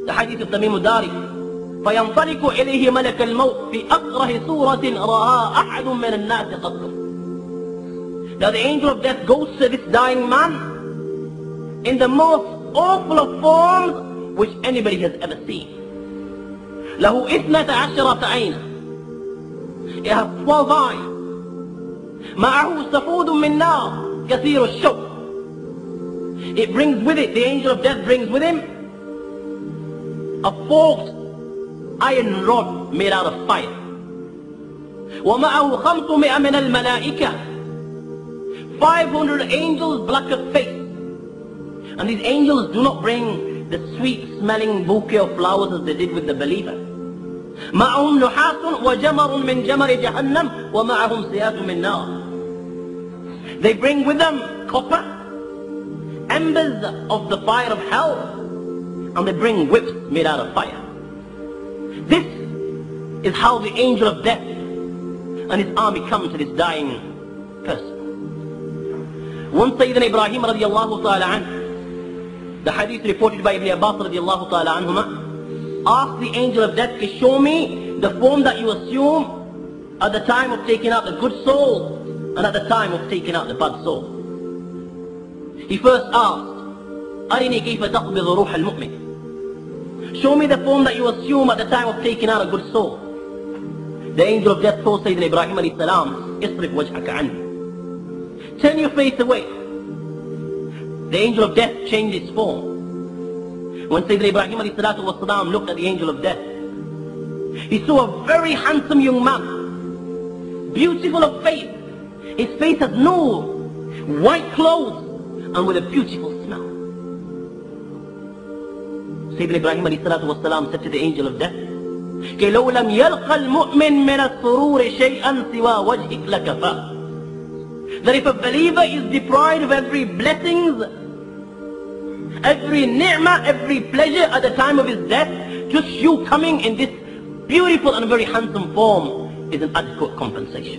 The hadith of Tamim al-Dari. فينطلق إليه ملك الموت في أكره صورة رآها أحد من الناس قط. Now the angel of death goes to this dying man in the most awful of forms which anybody has ever seen. له 12 عينا. He has 12 eyes. معه سفود من نار كثير الشوك. It brings with it, the angel of death brings with him a forked iron rod made out of fire. ومعه 500 من الملائكة. 500 angels black of face. And these angels do not bring the sweet smelling bouquet of flowers as they did with the believer. معهم نحاس وجمر من جمر جهنم ومعهم سيات من نار. They bring with them copper, embers of the fire of hell, and they bring whips made out of fire. This is how the angel of death and his army come to this dying person. Once Sayyidina Ibrahim radiallahu ta'ala anhu, the hadith reported by Ibn Abbas radiallahu ta'ala anhuma, asked the angel of death to show me the form that you assume at the time of taking out the good soul and at the time of taking out the bad soul. He first asked, أرني كيف تقبض روح المؤمن. Show me the form that you assume at the time of taking out a good soul. The angel of death told Sayyidina Ibrahim alayhi salam, اصرف وجهك عني. Turn your face away. The angel of death changed its form. When Sayyidina Ibrahim alayhi salatu wasalam looked at the angel of death, he saw a very handsome young man, beautiful of face. His face had nur, white clothes, and with a beautiful smell. Sayyidina Ibrahim alayhi salatu wasalam said to the angel of death, كي لو لم يلقى المؤمن من السرور شيئا سوى وجهك لكفاه. That if a believer is deprived of every blessings, every ni'mah, every pleasure at the time of his death, just you coming in this beautiful and very handsome form is an adequate compensation.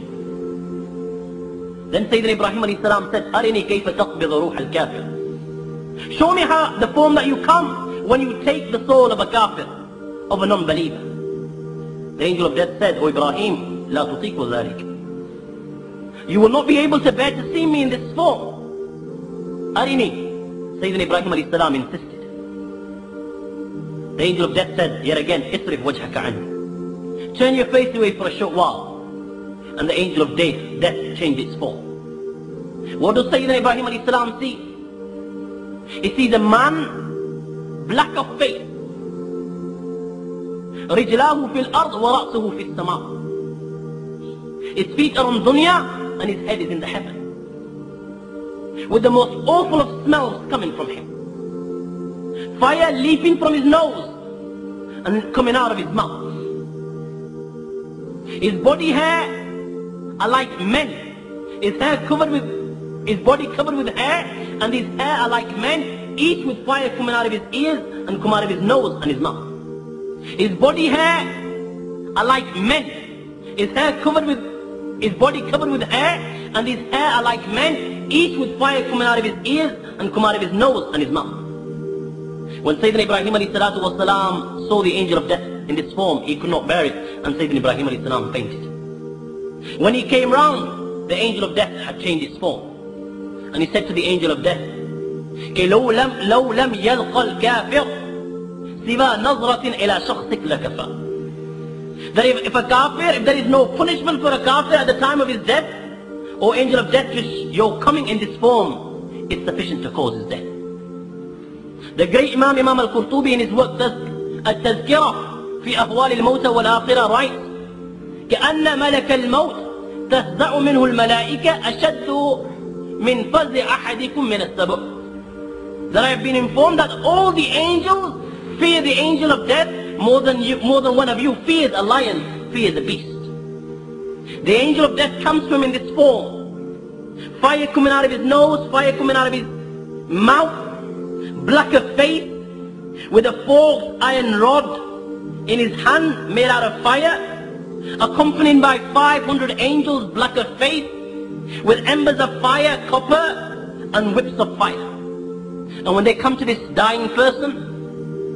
Then Sayyidina Ibrahim alayhi salam said, أرني كيف تقبض روح الكافر. Show me how the form that you come when you take the soul of a kafir, of a non-believer. The angel of death said, O Ibrahim, لا تطيق ذلك. You will not be able to bear to see me in this form. Arini. Sayyidina Ibrahim alayhi salam insisted. The angel of death said, yet again, اصرف وجهك عني. Turn your face away for a short while. And the angel of death changed its form. What does Sayyidina Ibrahim alayhi salam see? He sees a man black of face. رجلاه في الأرض ورأسه في السماء. His feet are on dunya and his head is in the heaven. With the most awful of smells coming from him. Fire leaping from his nose and coming out of his mouth. His body hair are like men. His body covered with hair, and his hair are like men, each with fire coming out of his ears and come out of his nose and his mouth. His body hair are like men. His body covered with hair, and his hair are like men, each with fire coming out of his ears and come out of his nose and his mouth. When Sayyidina Ibrahim alayhi salatu wasalam saw the angel of death in this form, he could not bear it, and Sayyidina Ibrahim alayhi salam fainted. When he came round, the angel of death had changed its form. And he said to the angel of death, لو لم يلقى الكافر سوى نظرة إلى شخصك لكفى. That if there is no punishment for a kafir at the time of his death, O angel of death, just your coming in this form is sufficient to cause his death. The great Imam al-Qurtubi in his work التذكرة في أهوال الموتى والآخرة writes كأن ملك الموت تفزع منه الملائكة أشد من فزع أحدكم من السبع. That I have been informed that all the angels fear the angel of death more than one of you fears a lion, fears a beast. The angel of death comes to him in this form. Fire coming out of his nose, fire coming out of his mouth, black of face, with a forked iron rod in his hand made out of fire, accompanied by 500 angels black of face, with embers of fire, copper, and whips of fire. And when they come to this dying person,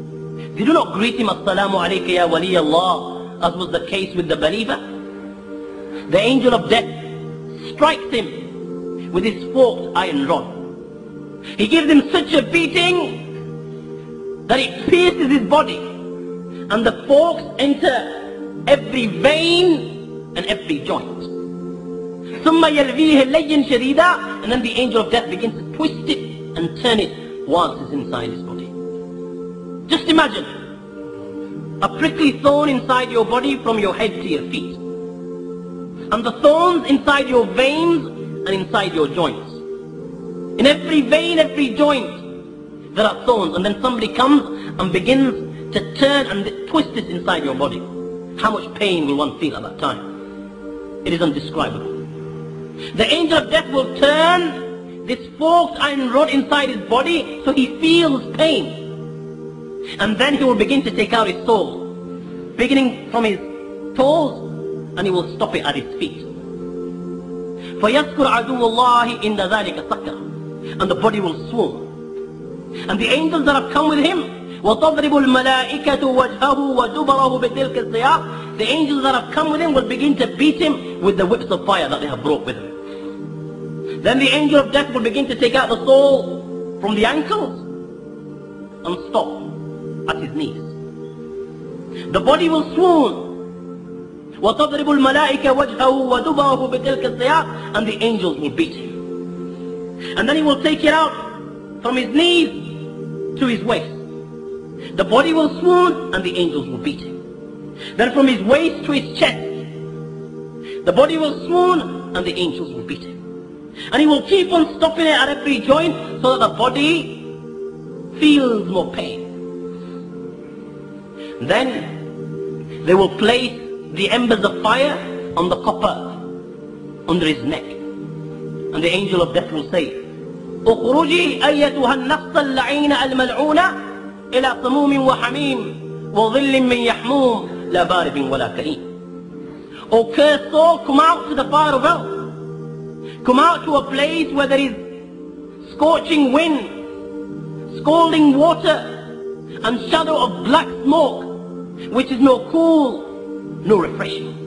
They do not greet him, Assalamu alayka ya wali Allah, as was the case with the believer. The angel of death strikes him with his forked iron rod. He gives him such a beating that it pierces his body, and the forks enter every vein and every joint. ثم يلويه ليا شديدا, and then the angel of death begins to twist it and turn it whilst it's inside his body. Just imagine a prickly thorn inside your body from your head to your feet, and the thorns inside your veins and inside your joints. In every vein, every joint, there are thorns, and then somebody comes and begins to turn and twist it inside your body. How much pain will one feel at that time? It is undescribable. The angel of death will turn this forked iron rod inside his body so he feels pain. And then he will begin to take out his soul, beginning from his toes, and he will stop it at his feet. فَيَذْكُرْ عَدُوُّ اللَّهِ إِنَّ ذَلِكَ سَكَرٌ, and the body will swoon. And the angels that have come with him, وَتَضْرِبُ الْمَلَائِكَةُ وَجْهَهُ وَدُبَرَهُ بِتِلْكَ السِّيَاقِ, the angels that have come with him will begin to beat him with the whips of fire that they have brought with them. Then the angel of death will begin to take out the soul from the ankles and stop at his knees. The body will swoon. وَتَضْرِبُ الْمَلَائِكَةُ وَجْهَهُ وَدُبَرَهُ بِتِلْكَ السِّيَاقِ, and the angels will beat him. And then he will take it out from his knees to his waist. The body will swoon and the angels will beat him. Then from his waist to his chest, the body will swoon and the angels will beat him. And he will keep on stopping it at every joint so that the body feels more pain. Then they will place the embers of fire on the copper under his neck. And the angel of death will say, اخرجي أيتها النفس اللعينة الملعونة إلى سموم وحميم وظل من يحموم لا بارد ولا كريم. O cursed soul, come out to the fire of hell. Come out to a place where there is scorching wind, scalding water, and shadow of black smoke, which is no cool, no refreshing.